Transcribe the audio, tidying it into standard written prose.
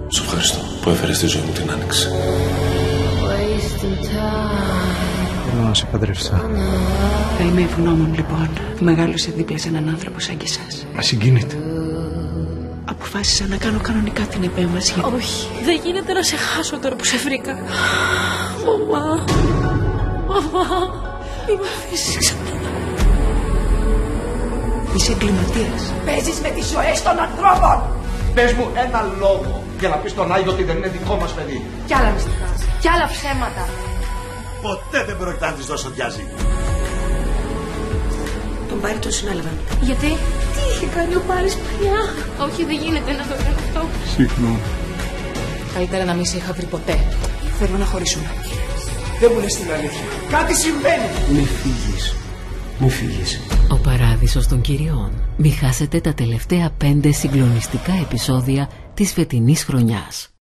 Σου ευχαριστώ που έφερες στη ζωή μου την άνοιξη. Θέλω να σε παντρευτώ. Θα είμαι ευγνώμων λοιπόν που μεγάλωσε δίπλα σε έναν άνθρωπο σαν και εσάς. Ασυγκίνητα. Αποφάσισα να κάνω κανονικά την επέμβαση. Όχι, δεν γίνεται να σε χάσω τώρα που σε βρήκα. Μαμά, μη με αφήσεις ξανά. Είσαι εγκληματίας. Παίζεις με τις ζωές των ανθρώπων. Πες μου ένα λόγο για να πεις στον Άγιο ότι δεν είναι δικό μας παιδί. Κι άλλα μυστικά, κι άλλα ψέματα. Ποτέ δεν πρόκειται να της δώσω διάζυγη. Τον Πάρη τον συνέλαβαν. Γιατί? Τι είχε κάνει ο Πάρης παλιά? Όχι, δεν γίνεται να το κάνω αυτό. Συγγνώμη. Καλύτερα να μην σε είχα βρει ποτέ. Θέλω να χωρίσουμε. Δεν μου λες την αλήθεια. Κάτι συμβαίνει. Μη φύγεις. Μη φύγεις. Ο Παράδεισος των Κυριών. Μη χάσετε τα τελευταία 5 συγκλονιστικά επεισόδια της φετινής χρονιάς.